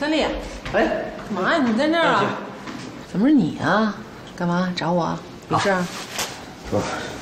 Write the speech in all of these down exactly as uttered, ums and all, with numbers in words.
三丽， 哎， 干嘛呀？你在这儿啊？怎么是你啊？干嘛找我？有事？ 说。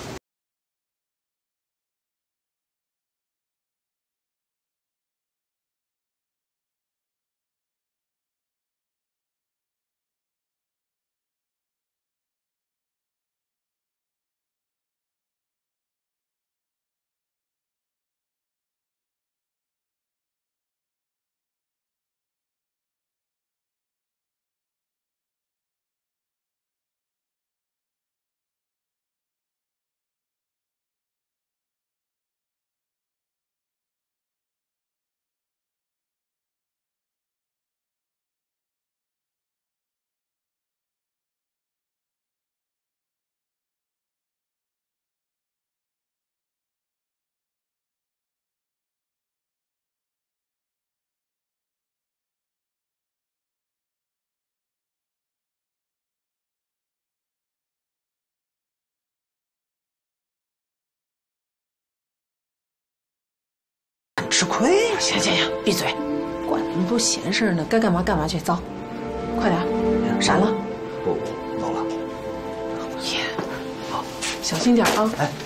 吃亏？ 行行行，闭嘴！管那么多闲事呢，该干嘛干嘛去，走，快点，闪了！ 不，走了。 耶，好，小心点啊！ 哎，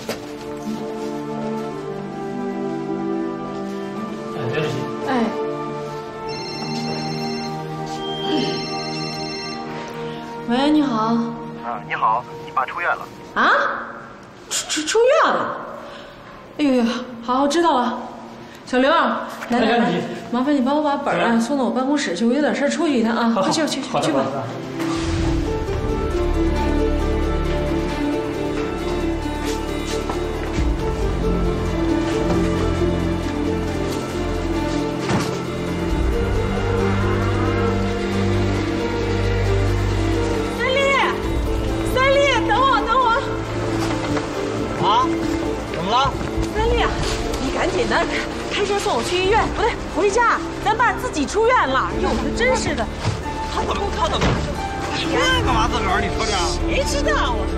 哎，刘主席。 哎，喂，你好。 啊，你好，你爸出院了。 啊？出出出院了？哎呦呦，好，我知道了。 小刘，来来来，麻烦你帮我把本啊送到我办公室去，我有点事出去一趟啊，快去去去去吧。三丽，三丽，等我等我。 啊？怎么了？ 三丽，你赶紧的。 开车送我去医院，不对，回家。咱爸自己出院了。哟，这真是的。 他怎么他怎么出院干嘛？自个儿你说这？ 谁知道啊？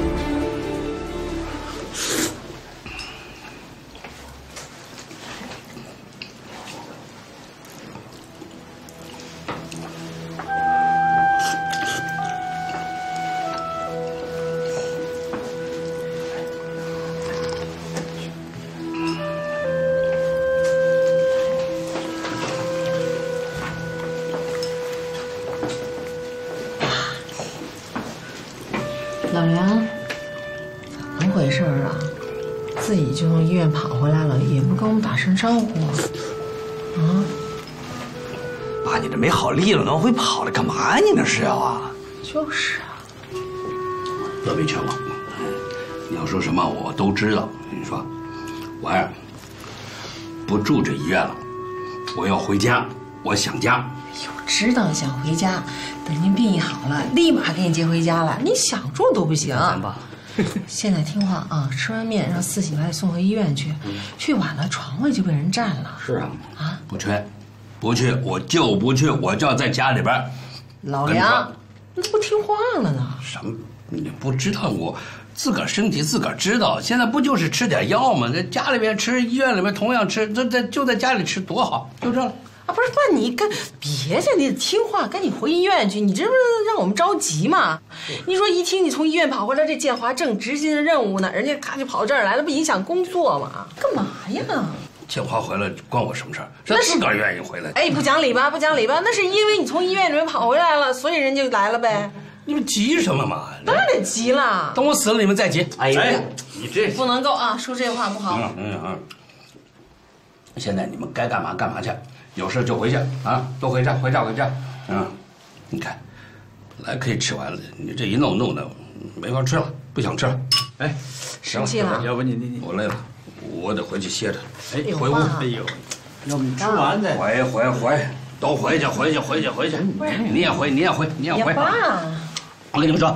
老梁，怎么回事啊？自己就从医院跑回来了，也不跟我们打声招呼啊？ 爸，你这没好利落，往回跑了干嘛呀？你那是要啊？ 就是啊。 乐没劝我，你要说什么我都知道。你说，我呀不住这医院了，我要回家，我想家。 哎呦，知道你想回家。 等您病一好了，立马给你接回家了。你想住都不行。 爸， 现在听话啊！吃完面让四喜把你送回医院去，去晚了床位就被人占了。 是啊， 啊， 不去，不去，我就不去，我就要在家里边。 老梁，你怎么不听话了呢？ 什么？你不知道我自个儿身体自个儿知道。现在不就是吃点药吗？在家里边吃，医院里边同样吃，这在就在家里吃多好，就这了。 啊，不是爸，你赶别介，你得听话，赶紧回医院去。你这不是让我们着急吗？你说一听你从医院跑回来，这建华正执行着任务呢，人家咔就跑这儿来了，不影响工作吗？干嘛呀？ 建华回来关我什么事儿？是他自个儿愿意回来。 哎，不讲理吧？不讲理吧？那是因为你从医院里面跑回来了，所以人就来了呗。 你们急什么嘛？ 当然得急了。 等我死了你们再急。哎呀，你这不能够啊！说这话不好。 嗯嗯嗯。现在你们该干嘛干嘛去。 有事就回去啊，都回家，回家，回家。嗯，你看，来可以吃完了，你这一弄弄的，没法吃了，不想吃了。哎， 生气了？ 要不你你你， 我累了，我得回去歇着。 哎， 回屋。 哎呦，要不你吃完再回回回，都回去，回去，回去，回去。你也回，你也回，你也回。 爸， 我跟你们说，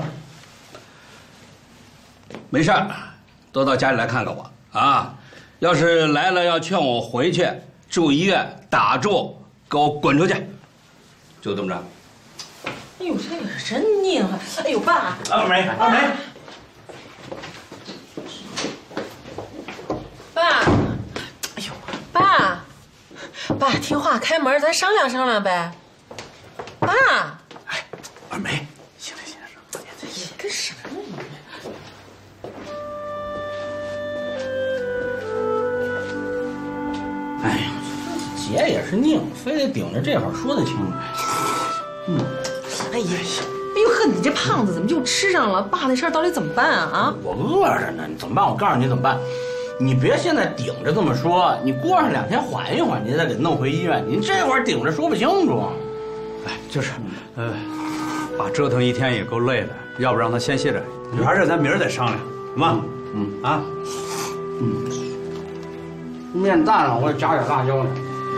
没事儿，都到家里来看看我啊。要是来了要劝我回去。 住医院打住，给我滚出去！就这么着。 哎呦，这也是真拧啊！哎呦，爸， 二梅，二梅， 爸，哎呦，爸，爸听话，开门，咱商量商量呗。 哎，二梅，行了行了，放点再你干什么呢你？哎呀，姐也是拧，非得顶着这会儿说得清楚。嗯， 哎呀，哎呦呵，你这胖子怎么就吃上了？爸那事儿到底怎么办啊？啊！ 我饿着呢，你怎么办？我告诉你怎么办。你别现在顶着这么说，你过上两天缓一缓，你再给弄回医院。你这会儿顶着说不清楚。 哎，就是，呃，爸折腾一天也够累的，要不让他先歇着，有啥事咱明儿再商量，行吗？嗯啊， 嗯，面蛋上我也加点辣椒呢。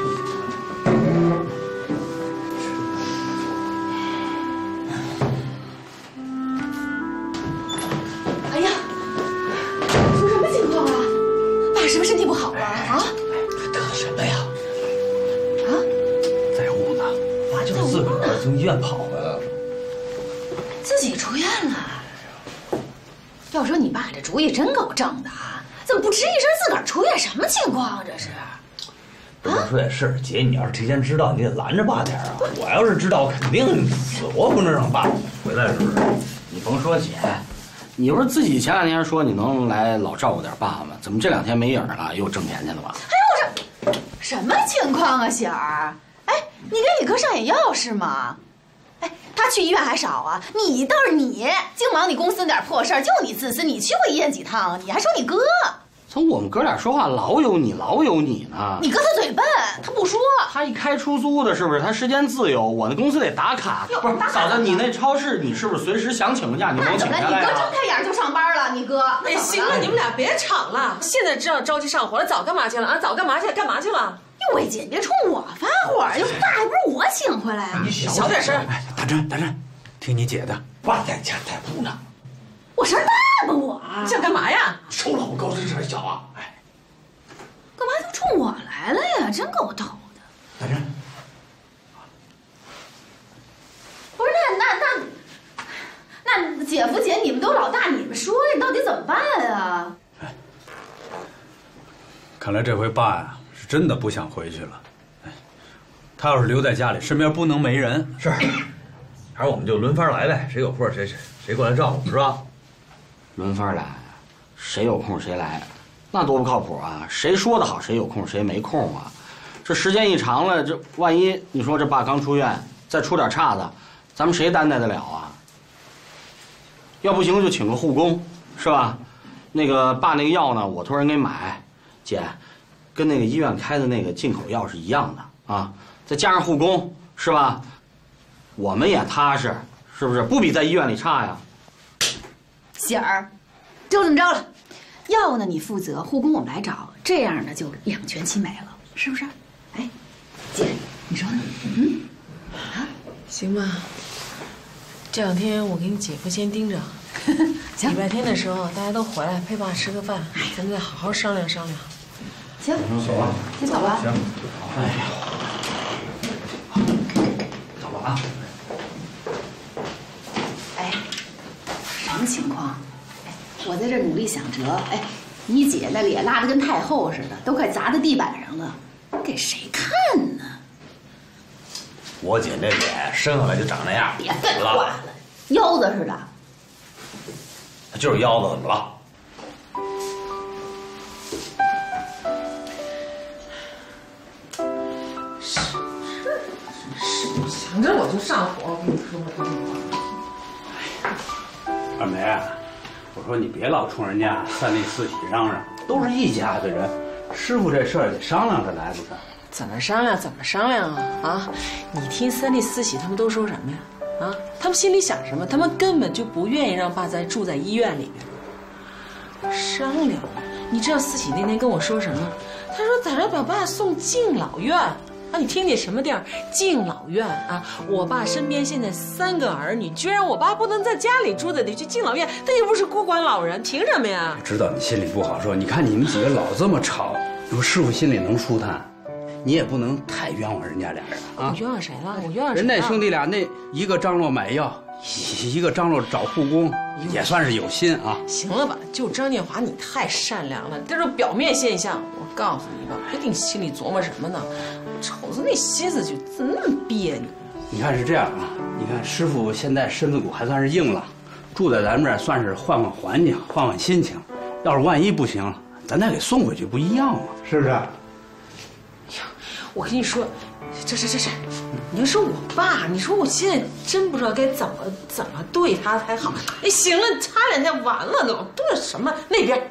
哎呀，出什么情况啊？爸是不是身体不好了啊？ 得什么呀？ 啊？ 在屋呢，爸就是自个儿从医院跑回来了。 自己出院了。要说你爸这主意真够正的啊！怎么不吱一声自个儿出院？什么情况啊？这是？ 不是说也是，姐，你要是提前知道，你得拦着爸点啊。我要是知道，我肯定死活不能让爸回来，是不是？ 你甭说姐，你不是自己前两天说你能来老照顾点爸吗？怎么这两天没影了？又挣钱去了吧？ 哎呦，我这什么情况啊，喜儿？哎，你给你哥上眼药是吗？哎，他去医院还少啊，你倒是你，净忙你公司那点破事儿，就你自私，你去过医院几趟？你还说你哥？ 从我们哥俩说话老有你，老有你呢。 你哥他嘴笨，他不说。 他一开出租的，是不是？他时间自由，我那公司得打卡。不是，嫂子，你那超市你是不是随时想请个假你能请下来啊？ 你哥睁开眼就上班了，你哥。 哎，行了，你们俩别吵了。现在知道着急上火了，早干嘛去了啊？早干嘛去？干嘛去了？ 哟喂，姐，你别冲我发火，又爸还不是我请回来啊！ 你小点声。 哎，大珍，大珍，听你姐的， 爸在家在屋呢。 我声大吗我？ 你想干嘛呀？ 收了我高声声小啊！哎， 干嘛就冲我来了呀？真够逗的。 大珍， 不是那那那那姐夫姐，你们都老大，你们说呀，到底怎么办啊？ 看来这回爸呀是真的不想回去了。哎，他要是留在家里，身边不能没人。 是，还是我们就轮番来呗，谁有空谁谁谁过来照顾，是吧？ 轮番来，谁有空谁来，那多不靠谱啊！谁说的好，谁有空谁没空啊？这时间一长了，这万一你说这爸刚出院，再出点岔子，咱们谁担待得了啊？要不行就请个护工，是吧？那个爸那个药呢，我托人给买，姐，跟那个医院开的那个进口药是一样的啊，再加上护工，是吧？我们也踏实，是不是？不比在医院里差呀。 喜儿，就这么着了，药呢你负责，护工我们来找，这样呢就两全其美了，是不是？哎，姐，你说呢？嗯，啊， 行吧。这两天我给你姐夫先盯着， 行。 礼拜天的时候大家都回来陪爸吃个饭，咱们再好好商量商量。 行， 走吧， 先走吧。 行。 哎呀，走吧啊。 哎，什么情况？哎，我在这努力想辙。哎，你姐那脸拉得跟太后似的，都快砸在地板上了，给谁看呢？ 我姐这脸生下来就长那样， 别废话了，腰子似的。 她就是腰子，怎么了？ 想着我就上火，我跟你说二梅啊，我说你别老冲人家三弟四喜嚷嚷，都是一家子人，师傅这事儿得商量着来，不是？ 怎么商量？怎么商量啊？啊，你听三弟四喜他们都说什么呀？啊，他们心里想什么？他们根本就不愿意让爸再住在医院里面。商量？你知道四喜那天跟我说什么？他说咱要把爸送敬老院。啊，你听见什么地儿？敬老院啊！我爸身边现在三个儿女，居然我爸不能在家里住的，得去敬老院。他又不是孤寡老人，凭什么呀？ 我知道你心里不好受，你看你们几个老这么吵，我师傅心里能舒坦。你也不能太冤枉人家俩人啊！ 我冤枉谁了？我冤枉谁了？ 人那兄弟俩那一个张罗买药，一个张罗找护工，也算是有心啊。 行了吧，就张建华，你太善良了，这是表面现象。我告诉你吧，不定心里琢磨什么呢。瞅着那心思就那么别扭。 你看是这样啊，你看师傅现在身子骨还算是硬朗，住在咱们这儿算是换换环境，换换心情。要是万一不行了，咱再给送回去不一样吗？是不是？ 我跟你说，这这这这，你说我爸，你说我现在真不知道该怎么怎么对他才好。哎，行了，差两天完了，老对什么那边。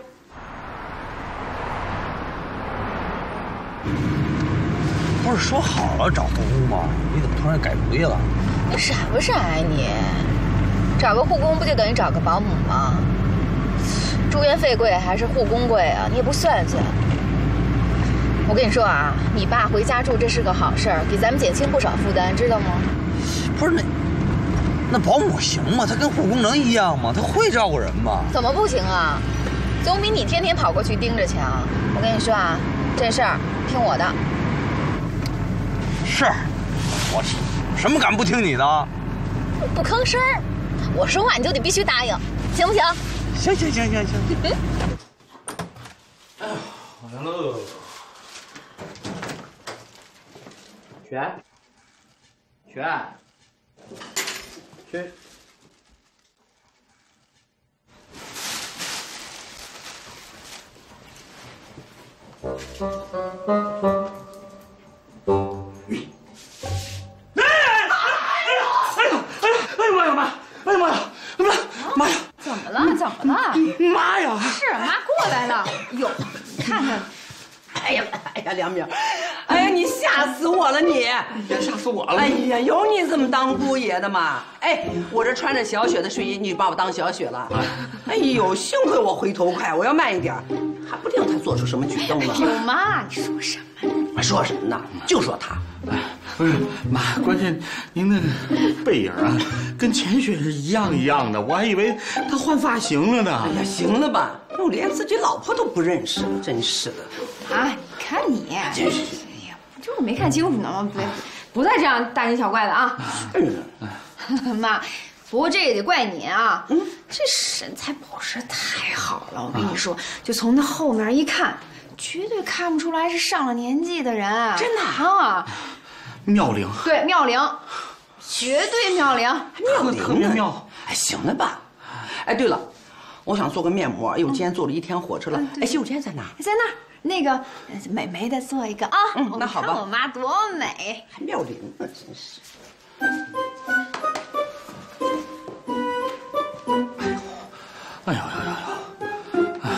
不是说好了找护工吗？你怎么突然改主意了？ 你傻不傻呀你？找个护工不就等于找个保姆吗？住院费贵还是护工贵啊？你也不算算。我跟你说啊，你爸回家住这是个好事儿，给咱们减轻不少负担，知道吗？ 不是那那保姆行吗？她跟护工能一样吗？她会照顾人吗？ 怎么不行啊？总比你天天跑过去盯着强。我跟你说啊，这事儿听我的。 是，我什么敢不听你的？ 不吭声儿，我说话你就得必须答应，行不行？ 行行行行行。 哎呦，来喽！全，全，全。 怎么了？怎么了？ 妈呀！ 是妈过来了。哟，你看看。 哎呀，哎呀，梁明，哎呀，你吓死我了你！ 别吓死我了！ 哎呀，有你这么当姑爷的吗？哎，我这穿着小雪的睡衣，你把我当小雪了。哎呦，幸亏我回头快，我要慢一点，还不定他做出什么举动呢。 有妈，你说什么？ 说什么呢？就说他。 不是妈，关键您那个背影啊，跟钱雪是一样一样的，我还以为他换发型了呢。 哎呀，行了吧，我连自己老婆都不认识，真是的。 啊，你看你， 真是， 哎呀，就是没看清楚呢，不不再这样大惊小怪的啊。妈，不过这也得怪你啊，嗯，这身材保持太好了，我跟你说，就从那后面一看，绝对看不出来是上了年纪的人。 真的啊？ 妙龄， 对，妙龄，绝对妙龄， 妙龄特别妙。 哎，行了吧？哎，对了，我想做个面膜。哎呦，今天坐了一天火车了。哎，洗手间在哪？ 在那儿。那个美眉的做一个啊。 嗯，那好吧。 看我妈多美， 还妙龄呢，真是。 哎呦，哎呦哎呦，哎，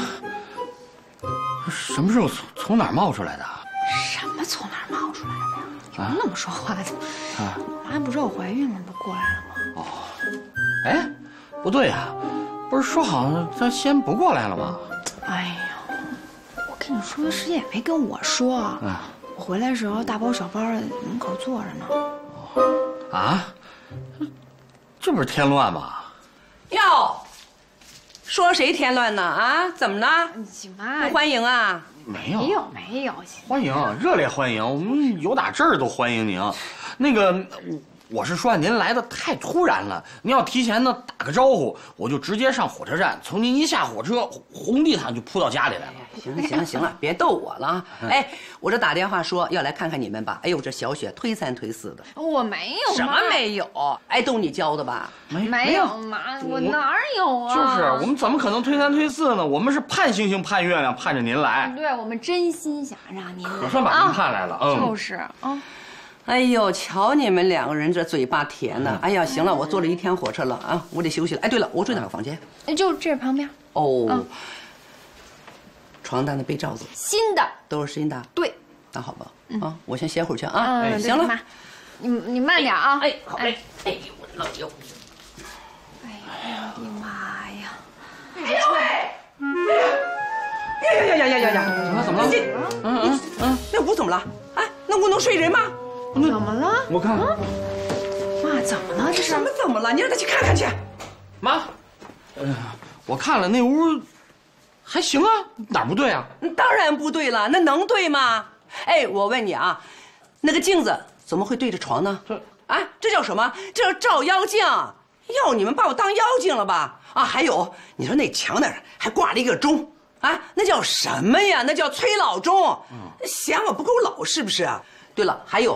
什么时候从从哪儿冒出来的？ 什么从哪儿冒出来的呀？有那么说话的？啊，我妈不知道我怀孕了，不过来了吗？ 哦，哎，不对呀，不是说好咱先不过来了吗？ 哎呀，我跟你说，师姐也没跟我说。嗯，我回来的时候大包小包的门口坐着呢。 啊？这不是添乱吗？ 哟，说谁添乱呢？啊，怎么了？ 你妈不欢迎啊？ 没有， 没有，没有。 欢迎，热烈欢迎，我们有打这儿都欢迎您。那个，我是说您来的太突然了，您要提前呢打个招呼，我就直接上火车站，从您一下火车，红地毯就扑到家里来了。 行了行了行了，别逗我了。哎，我这打电话说要来看看你们吧。哎呦，这小雪推三推四的。 我没有， 什么没有？哎，都你教的吧？ 没没有妈，我哪有啊？ 就是我们怎么可能推三推四呢？我们是盼星星盼月亮盼着您来。 对，我们真心想让您可算把您盼来了。嗯， 就是啊。 哎呦，瞧你们两个人这嘴巴甜呢！哎呀，行了，我坐了一天火车了啊，我得休息了。哎，对了，我住哪个房间？ 就这旁边。 哦。嗯、床单的被罩子， 新的， 都是新的。 对， 那好吧，嗯、啊，我先歇会儿去啊。 嗯， 哎，行了， 妈，你你慢点啊。 哎，好嘞。哎呦，我老哟。 哎呀，我的妈呀！ 哎呦喂！呀呀呀呀呀呀！ 怎么怎么了？ 嗯嗯嗯，那屋怎么了？啊，那屋能睡人吗？ 怎么了？ 我看看。 妈，怎么了？这是什么怎么了？你让他去看看去。 妈，呃，我看了那屋，还行啊，哪儿不对啊？ 当然不对了，那能对吗？哎，我问你啊，那个镜子怎么会对着床呢？这啊，这叫什么？这叫照妖镜。要你们把我当妖精了吧？啊，还有，你说那墙那儿还挂了一个钟，啊，那叫什么呀？那叫崔老钟。嗯，嫌我不够老是不是啊？对了，还有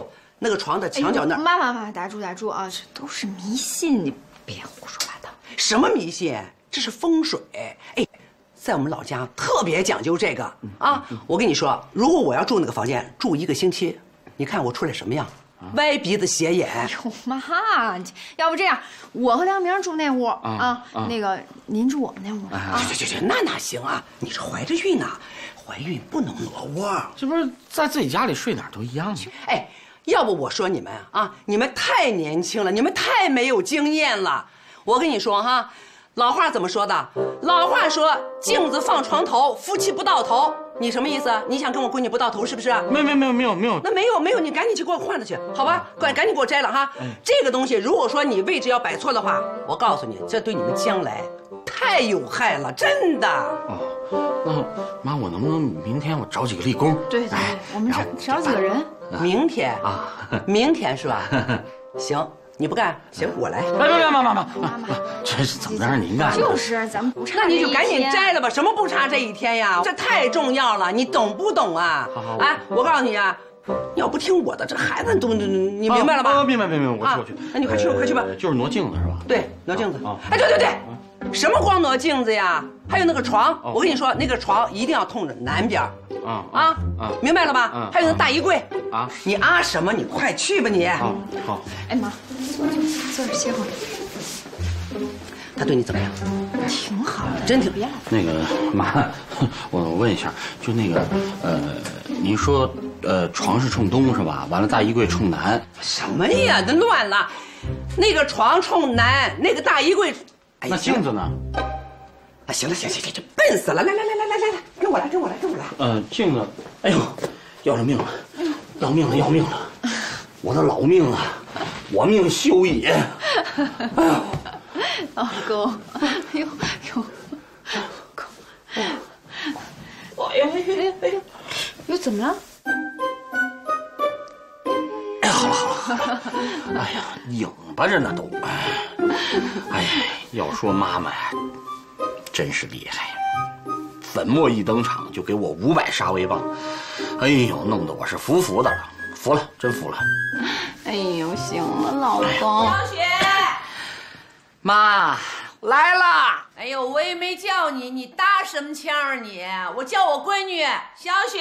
那个床的墙角那儿。 妈妈妈，打住打住啊！这都是迷信，你别胡说八道。 什么迷信？这是风水。哎，在我们老家特别讲究这个啊！我跟你说，如果我要住那个房间住一个星期，你看我出来什么样？歪鼻子斜眼。 哟妈，要不这样，我和梁明住那屋啊，那个您住我们那屋啊。 去去去，那哪行啊？你是怀着孕呢，怀孕不能挪窝。 这不是在自己家里睡哪儿都一样吗？ 哎，要不我说你们啊，你们太年轻了，你们太没有经验了。我跟你说哈，老话怎么说的？老话说镜子放床头，夫妻不到头。你什么意思？你想跟我闺女不到头是不是？ 没有没有没有没有没有。 那没有没有，你赶紧去给我换了去，好吧？快赶紧给我摘了哈。这个东西如果说你位置要摆错的话，我告诉你，这对你们将来太有害了，真的。 哦，那妈，我能不能明天我找几个力工？ 对对对，我们找找几个人。 明天啊，明天是吧？行。你不干，行，我来。 哎，别别，妈妈妈妈妈，这是怎么让您干？ 就是咱们不差。 那你就赶紧摘了吧，什么不差这一天呀？这太重要了，你懂不懂啊？ 好好， 哎，我告诉你啊，你要不听我的，这孩子都你明白了吧？ 明白明白，我去我去。 那你快去吧，快去吧。 就是挪镜子是吧？ 对，挪镜子。哎，对对对，什么光挪镜子呀？还有那个床，我跟你说，那个床一定要冲着南边。啊啊啊！明白了吧？还有那大衣柜啊！你啊什么？你快去吧你。 好，好。 哎妈，坐这坐这歇会儿。 他对你怎么样？ 挺好的， 真挺。 别老那个妈，我我问一下，就那个呃，您说呃床是冲东是吧？完了大衣柜冲南。 什么呀？这乱了。那个床冲南，那个大衣柜。 那镜子呢？ 啊，行了行行行，这笨死了！来来来来来来来，跟我来跟我来跟我来。 呃，镜子，哎呦，要了命了，要命了要命了，我的老命啊，我命休矣。哎呦， 老公，哎呦哎呦，公，哎呦哎呦哎呦，又怎么了？ 哎，好了好了，哎呀，拧巴着呢都。哎呀，要说妈妈呀。真是厉害呀！粉末一登场就给我五百杀威棒，哎呦，弄得我是服服的了，服了，真服了。 哎呦，行了，老公。 小雪， 妈来啦！ 哎呦，我也没叫你，你搭什么腔啊你？我叫我闺女小雪，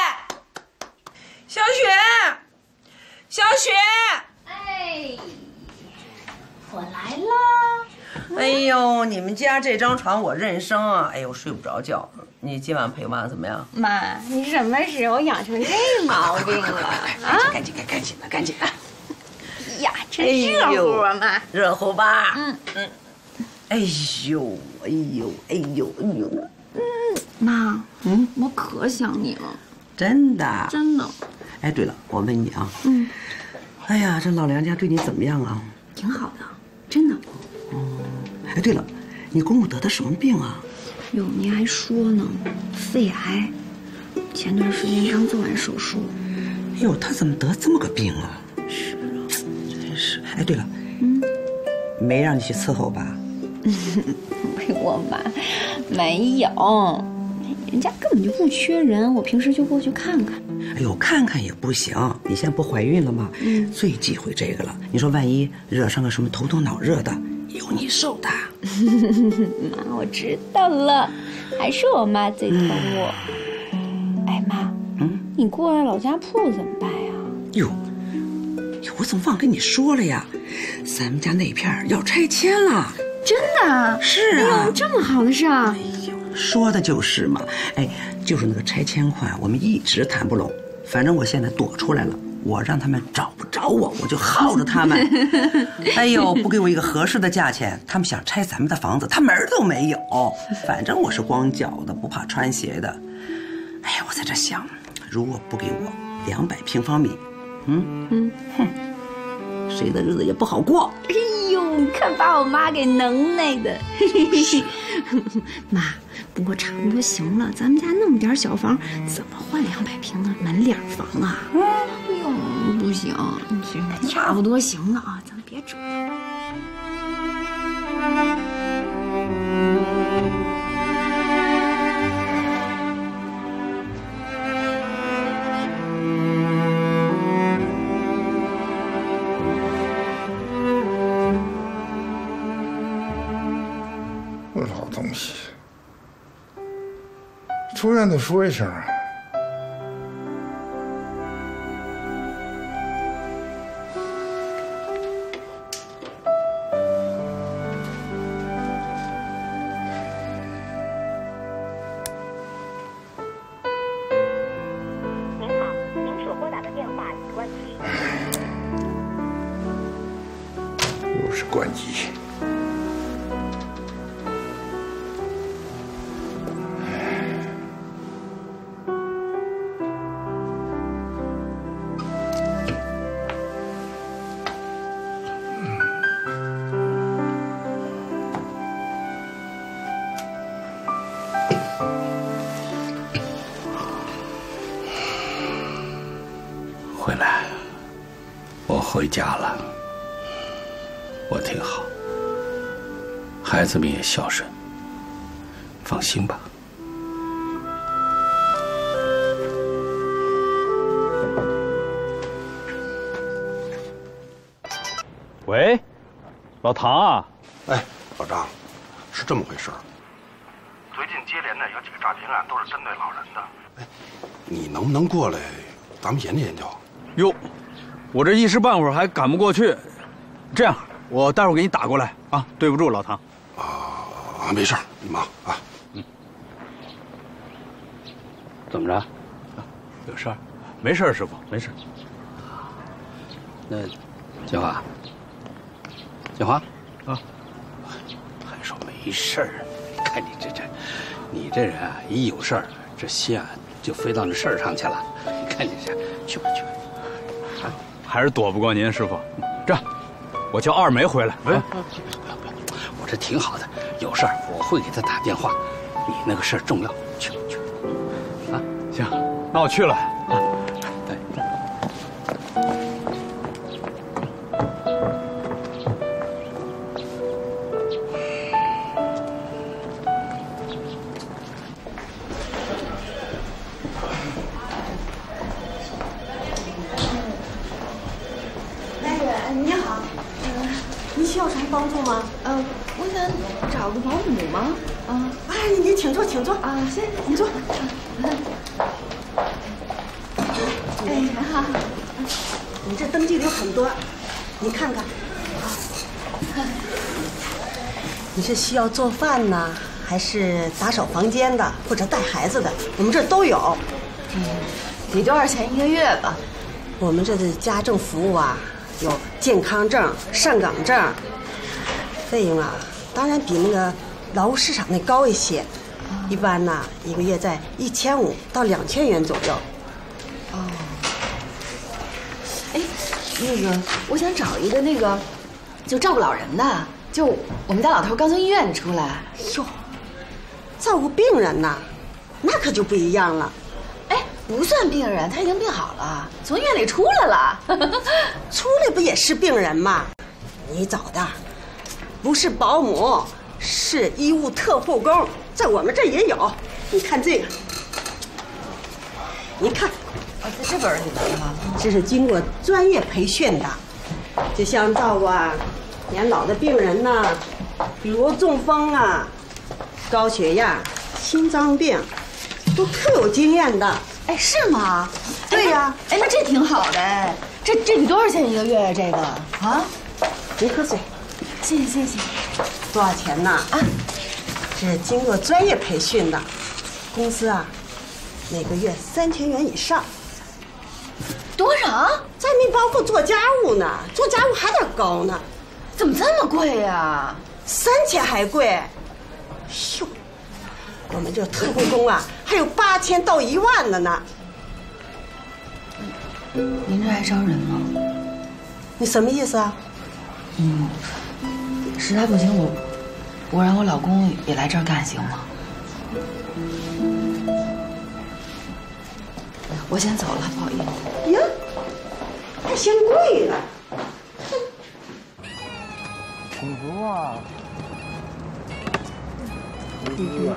小雪，小雪。 哎，我来啦。 哎呦，你们家这张床我认生啊！哎呦，睡不着觉。你今晚陪妈怎么样？ 妈，你什么时候养成这毛病了啊？ 赶紧赶赶紧的，赶紧的！ 呀，真热乎啊，妈！ 热乎吧？ 嗯嗯。哎呦，哎呦，哎呦，哎呦！ 嗯，妈，嗯，我可想你了。 真的？ 真的。 哎，对了，我问你啊， 嗯， 哎呀，这老梁家对你怎么样啊？ 挺好的，真的。 哦，哎，对了，你公公得的什么病啊？ 哟，您还说呢，肺癌，前段时间刚做完手术。 哎呦，他怎么得这么个病啊？ 是啊， 真是。哎，对了，嗯，没让你去伺候吧？ 我妈没有，人家根本就不缺人，我平时就过去看看。 哎呦，看看也不行，你现在不怀孕了吗？嗯，最忌讳这个了。你说万一惹上个什么头疼脑热的，有你受的。 妈，我知道了，还是我妈最疼我。嗯、哎妈，嗯，你过来老家铺怎么办呀？ 哟，我怎么忘跟你说了呀？咱们家那片要拆迁了。 真的？ 是啊。 有这么好的事啊？ 哎呦，说的就是嘛。哎，就是那个拆迁款，我们一直谈不拢。反正我现在躲出来了，我让他们找不着我，我就耗着他们。哎呦，不给我一个合适的价钱，他们想拆咱们的房子，他门儿都没有。反正我是光脚的，不怕穿鞋的。哎呀，我在这想，如果不给我两百平方米，嗯嗯哼，谁的日子也不好过。 哎呦，你看把我妈给能耐的。妈，不过差不多行了，咱们家那么点小房，怎么换两百平的门脸房啊？哎呦，不行，差不多行了啊，咱们别折腾。 出院得说一声啊。 您好，您所拨打的电话已关机。 又是关机。 回来，我回家了，我挺好，孩子们也孝顺，放心吧。 喂，老唐啊， 哎，老张，是这么回事儿。 最近接连的有几个诈骗案都是针对老人的。 哎，你能不能过来，咱们研究研究？ 哟，我这一时半会儿还赶不过去，这样，我待会儿给你打过来啊。对不住，老唐。 啊啊，没事儿，你忙啊。 嗯。 怎么着？ 有事儿？没事儿，师傅，没事。 那，建华，建华， 啊， 还说没事儿？看你这这，你这人啊，一有事儿，这心啊就飞到那事儿上去了。你看你这，去吧去吧。 还是躲不过您，师傅。这样，我叫二梅回来。 哎，不要不要不要，我这挺好的，有事儿我会给他打电话。你那个事儿重要，去去。啊， 行，那我去了。啊， 对。 你好，呃，您需要什么帮助吗？ 呃，我想找个保姆吗？ 啊，哎，你请坐，请坐啊，谢谢， 你坐。 哎，你好， 你这登记的有很多，你看看。你是需要做饭呢，还是打扫房间的，或者带孩子的？我们这都有。 嗯，得多少钱一个月吧？ 我们这的家政服务啊。 有健康证、上岗证，费用啊，当然比那个劳务市场那高一些，一般呢一个月在一千五到两千元左右。 哦，哎，那个我想找一个那个，就照顾老人的，就我们家老头刚从医院里出来。 哟，照顾病人呐，那可就不一样了。 不算病人，他已经病好了，从医院里出来了。 出来不也是病人吗？你找的不是保姆，是医务特护工，在我们这也有。你看这个，你看， 啊，在这本里边吗？ 这是经过专业培训的，就像照顾啊年老的病人呐，比如中风啊、高血压、心脏病，都特有经验的。 哎，是吗？ 对呀， 哎，那这挺好的哎，这这得多少钱一个月呀？这个啊， 您喝水， 谢谢谢谢。 多少钱呢？啊，这是经过专业培训的，工资啊，每个月三千元以上。 多少？ 再没包括做家务呢，做家务还得高呢。 怎么这么贵呀？ 三千还贵？哟。 我们这特护工啊，还有八千到一万的呢。 您这还招人吗？ 你什么意思啊？ 嗯，实在不行，我我让我老公也来这儿干行吗？我先走了，不好意思。 呀，还嫌贵了。 幸福啊！ 嗯。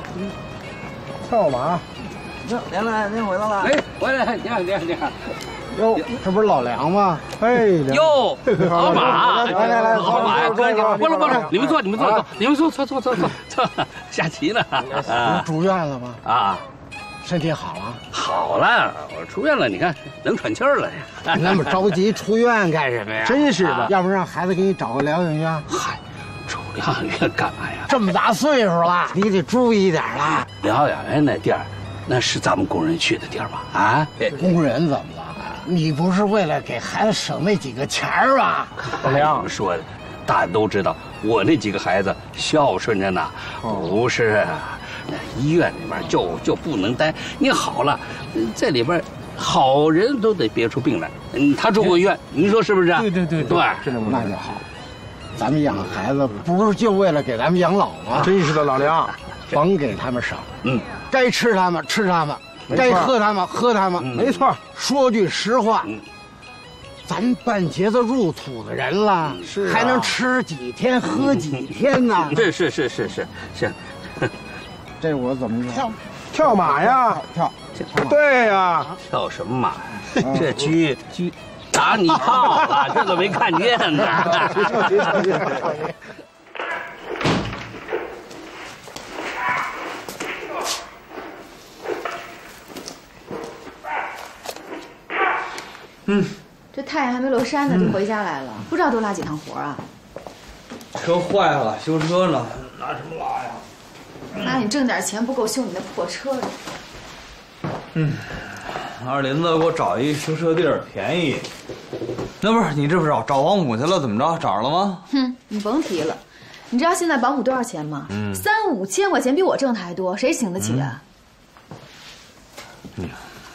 跳马， 您来，您回来了。 哎，回来，你好，你好，你好。 哟，这不是老梁吗？哎， 哟，老马， 来来来， 老马呀，哥，不了不了，你们坐，你们坐，坐，你们坐坐坐坐坐坐，下棋呢。 住院了吗？ 啊， 身体好了？ 好了，我出院了，你看能喘气儿了。 那么着急出院干什么呀？真是的，要不让孩子给你找个疗养院？ 嗨，住疗养院干嘛呀？ 这么大岁数了，你得注意点了。 疗养院那地儿，那是咱们工人去的地儿吗？啊， 工人怎么了？你不是为了给孩子省那几个钱儿吗？ 老梁说的，大家都知道，我那几个孩子孝顺着呢。不是，那医院里面就就不能待。你好了，在里边好人都得憋出病来。嗯，他住过院，您说是不是？ 对对对对， 是这么那就好。咱们养孩子不是就为了给咱们养老吗？真是的，老梁，甭给他们省。嗯，该吃他们吃他们。该喝他们喝他们，没错。说句实话，咱半截子入土的人了，是还能吃几天喝几天呢？ 是是是是是是。 这我怎么跳跳马呀？ 跳跳。对呀。 跳什么马呀？这狙狙打你炮了，这都没看见呢。 嗯，这太阳还没落山呢，就回家来了，不知道多拉几趟活啊。 车坏了，修车呢，拿什么拉呀？ 那你挣点钱不够修你那破车的。 嗯，二林子给我找一修车地儿，便宜。那不是你这不找找保姆去了？怎么着？找着了吗？ 哼，你甭提了。你知道现在保姆多少钱吗？嗯，三五千块钱，比我挣的还多，谁请得起啊？ 嗯。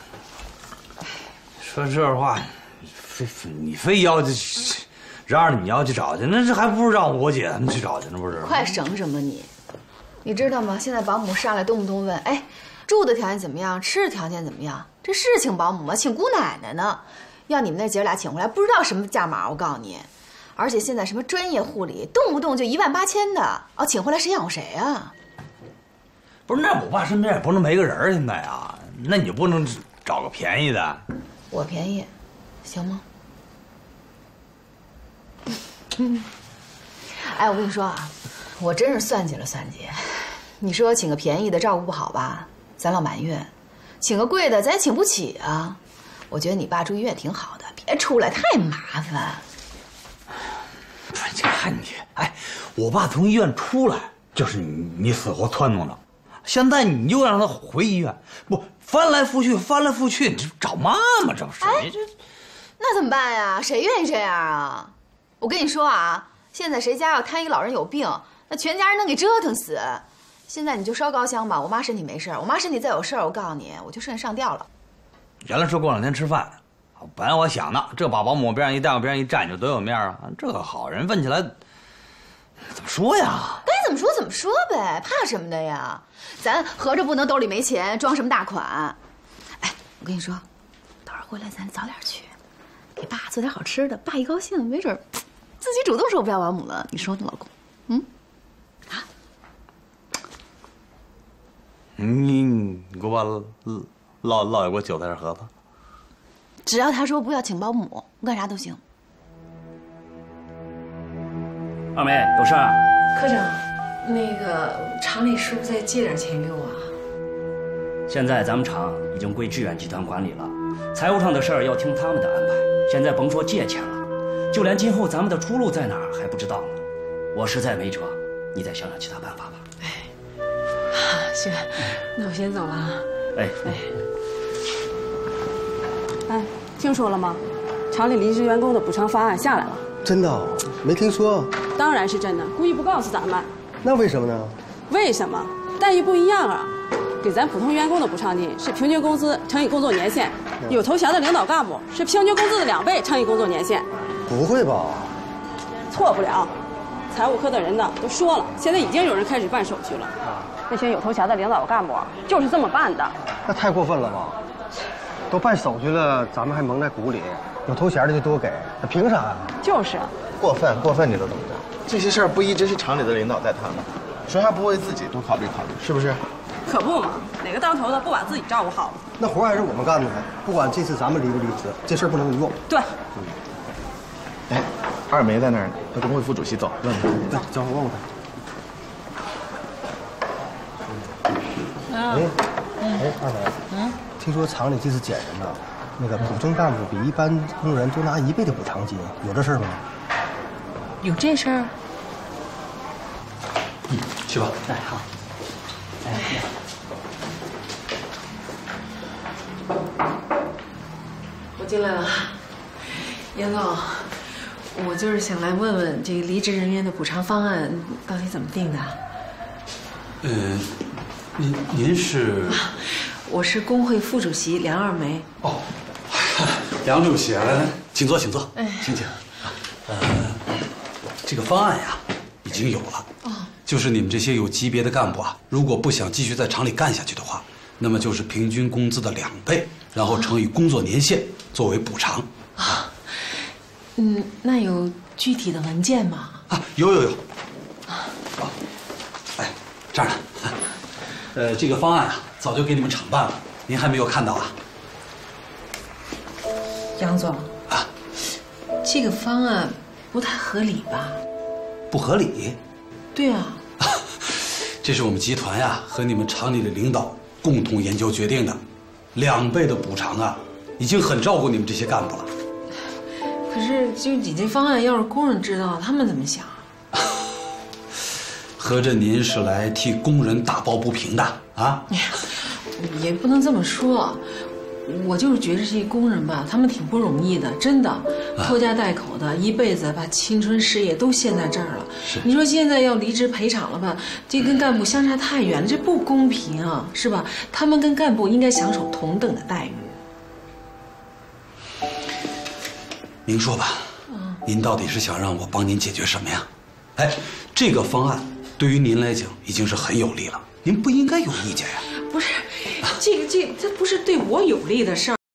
说这话，非非你非要去让着你要去找去，那这还不如让我姐他们去找去，那不是？ 快省省吧你！你知道吗？现在保姆上来动不动问，哎，住的条件怎么样？吃的条件怎么样？这是请保姆吗？请姑奶奶呢？要你们那姐俩请回来，不知道什么价码，我告诉你。而且现在什么专业护理，动不动就一万八千的，哦，请回来谁养活谁啊？ 不是，那我爸身边也不能没个人现在啊，那你就不能找个便宜的？ 我便宜，行吗？哎，我跟你说啊，我真是算计了算计。你说请个便宜的照顾不好吧，咱老埋怨；请个贵的，咱也请不起啊。我觉得你爸住医院挺好的，别出来太麻烦。 不是，你看你，哎，我爸从医院出来就是你你死活撺弄着，现在你又让他回医院，不翻来覆去翻来覆去，你这找妈妈这不是？ 哎，那怎么办呀？谁愿意这样啊？我跟你说啊，现在谁家要摊一老人有病，那全家人能给折腾死。现在你就烧高香吧，我妈身体没事儿，我妈身体再有事儿，我告诉你，我就剩下上吊了。 原来说过两天吃饭，本来我想呢，这把保姆边上一带，往边上一站，就多有面啊！这个好人问起来，怎么说呀？ 该怎么说怎么说呗，怕什么的呀？咱合着不能兜里没钱，装什么大款？哎，我跟你说，等会儿回来咱早点去，给爸做点好吃的，爸一高兴，没准自己主动说不要保姆了。你说呢，老公？嗯？啊？ 你你给我把烙烙一锅韭菜盒子。 只要他说不要请保姆，我干啥都行。 二梅，有事啊？ 科长，那个厂里是不是再借点钱给我啊？ 现在咱们厂已经归致远集团管理了，财务上的事儿要听他们的安排。现在甭说借钱了，就连今后咱们的出路在哪儿还不知道呢。我实在没辙，你再想想其他办法吧。 哎，行，那我先走了啊。 哎哎。 哎，听说了吗？厂里离职员工的补偿方案下来了。 真的？没听说。 当然是真的，故意不告诉咱们。 那为什么呢？ 为什么？待遇不一样啊！给咱普通员工的补偿金是平均工资乘以工作年限，有头衔的领导干部是平均工资的两倍乘以工作年限。 不会吧？ 错不了。财务科的人呢都说了，现在已经有人开始办手续了。那些有头衔的领导干部就是这么办的。 那太过分了吧？都办手续了，咱们还蒙在鼓里，有头衔的就多给，那凭啥呀？ 就是， 过分过分，你都懂的。这些事儿不一直是厂里的领导在谈吗？谁还不为自己多考虑考虑？是不是？ 可不嘛，哪个当头的不把自己照顾好了？ 那活还是我们干的呗。不管这次咱们离不离职，这事儿不能遗忘。 对。 嗯。 哎，二梅在那儿呢，和工会副主席走，问问。 来，走，问问他。哎，哎，二梅，嗯，听说厂里这次减人呢，那个普通干部比一般工人多拿一倍的补偿金，有这事儿吗？ 有这事儿？ 嗯，去吧。 哎，好。哎。 我进来了，严总，我就是想来问问这个离职人员的补偿方案到底怎么定的？ 呃，您您是？ 我是工会副主席梁二梅。 哦，梁主席，来来，请坐，请坐，哎，请请。呃，这个方案呀，已经有了。哦。就是你们这些有级别的干部啊，如果不想继续在厂里干下去的话，那么就是平均工资的两倍，然后乘以工作年限作为补偿。 啊。嗯，那有具体的文件吗？ 啊，有有有。啊。哎，这儿呢。呃，这个方案啊，早就给你们厂办了，您还没有看到啊？ 杨总啊，这个方案不太合理吧？ 不合理？ 对啊。 这是我们集团呀和你们厂里的领导共同研究决定的，两倍的补偿啊，已经很照顾你们这些干部了。 可是，就你这方案，要是工人知道，他们怎么想啊？ 合着您是来替工人打抱不平的啊？ 也不能这么说，我就是觉得这些工人吧，他们挺不容易的，真的，拖家带口的，一辈子把青春事业都献在这儿了。你说现在要离职赔偿了吧？这跟干部相差太远了，这不公平啊，是吧？他们跟干部应该享受同等的待遇。 您说吧，嗯，您到底是想让我帮您解决什么呀？哎，这个方案对于您来讲已经是很有利了，您不应该有意见呀。 不是，这个这这不是对我有利的事儿。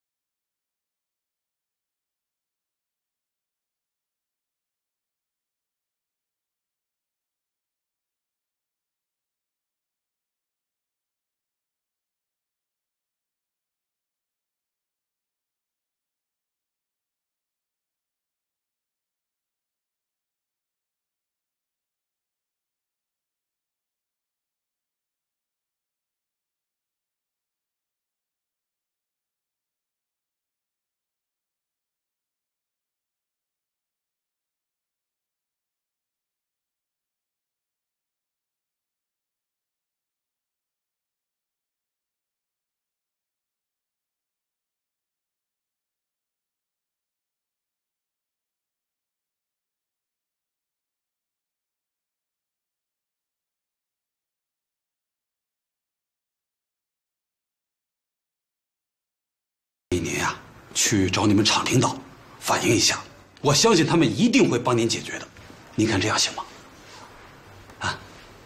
您呀，去找你们厂领导反映一下，我相信他们一定会帮您解决的。您看这样行吗？啊？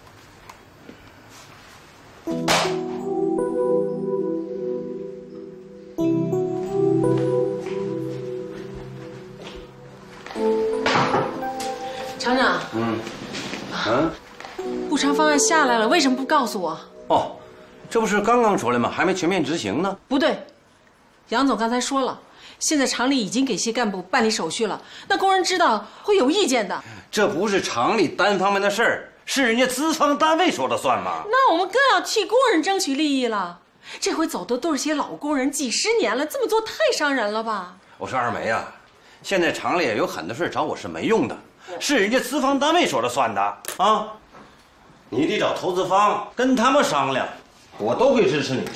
厂长， 嗯，嗯， 补偿方案下来了，为什么不告诉我？ 哦，这不是刚刚出来吗？还没全面执行呢。 不对。杨总刚才说了，现在厂里已经给些干部办理手续了，那工人知道会有意见的。 这不是厂里单方面的事儿，是人家资方单位说了算嘛。 那我们更要替工人争取利益了。这回走的都是些老工人，几十年了，这么做太伤人了吧？ 我说二梅啊，现在厂里有很多事找我是没用的，是人家资方单位说了算的啊。你得找投资方跟他们商量，我都会支持你。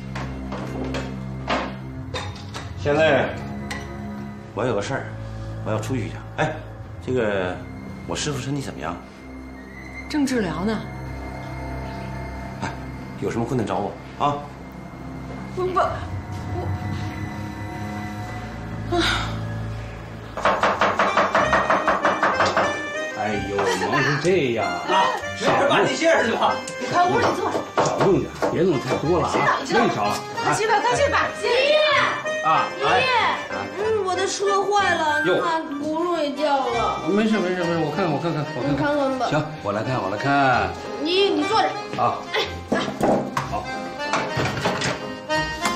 现在我有个事儿，我要出去一趟。哎，这个我师傅身体怎么样？ 正治疗呢。 哎，有什么困难找我啊？ 不不，我啊！ 哎呦，忙成这样啊！ 没事，办这事儿去吧。 快屋里坐。 少弄点，别弄太多了啊！累着了。 快去吧，快去吧，爷爷。 啊， 爷爷，嗯，我的车坏了，那轱辘也掉了。 没事没事没事，我看看我看看我看看。 你看看吧。 行，我来看我来看。 你你坐着。 啊。 哎，来。 好。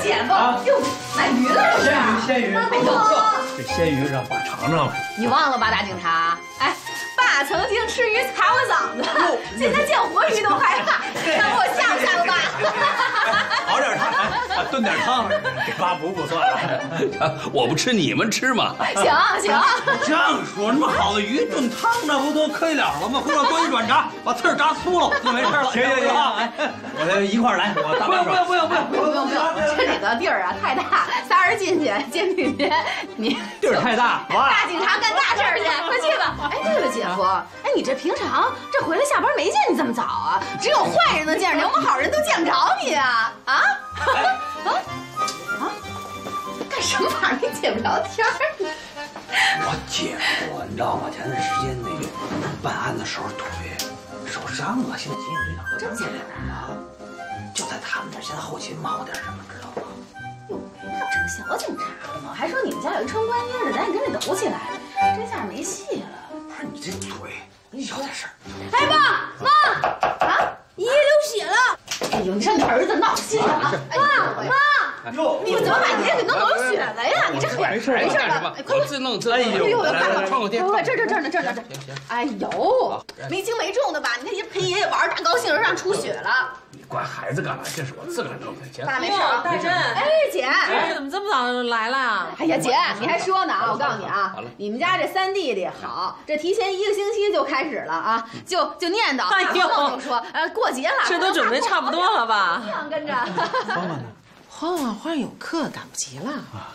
姐夫，哟，买鱼了这是？ 鲜鱼， 哎呦， 这鲜鱼让爸尝尝吧。 你忘了吧，大警察？哎，爸曾经吃鱼擦过嗓子，现在见活鱼都害怕，让我吓唬吓唬爸。 熬点汤，炖点汤，给爸补补算了。 我不吃，你们吃嘛？ 行行。 这样说，那么好的鱼炖汤，那不都可以了了吗？或者多一转炸，把刺儿炸粗了就没事了。行行行，哎，我一块儿来，我大不用不用不用不用不用不用，这里的地儿啊太大，仨人进去，监狱里你地儿太大， 大警察干大事儿去，快去吧。哎，对了，姐夫，哎，你这平常这回来下班没见你这么早啊？只有坏人能见着你，我们好人都见不着你啊啊啊啊！干什么玩意儿？你姐不聊天儿？ 我姐夫，你知道吗？前段时间那个办案的时候腿受伤了，现在急诊队长真假的啊？就在他们这儿，现在后勤忙活点什么，知道吗？ 哟，他不成小警察了吗？还说你们家有一穿官衣的，咱也跟着抖起来了，这下没戏了。 不是你这腿，小点声。 哎妈妈啊！爷爷流血了！哎呦，你让你儿子闹戏啊！妈妈。你们怎么把爷爷给弄流血了呀？你这没事没事吧？快快， 自弄自哎呦，快快窗户贴， 快这这这呢这呢这。哎呦，没轻没重的吧？你看爷陪爷爷玩大高兴了，让出血了。 你管孩子干嘛？这是我自个儿弄的。 爸没事， 大珍。 哎，姐， 哎，怎么这么早来了？ 哎呀，姐，你还说呢啊！我告诉你啊，你们家这三弟弟好，这提前一个星期就开始了啊，就就念叨， 哎呦， 就说呃过节了， 这都准备差不多了吧？ 跟着。 欢欢欢有课，赶不及了。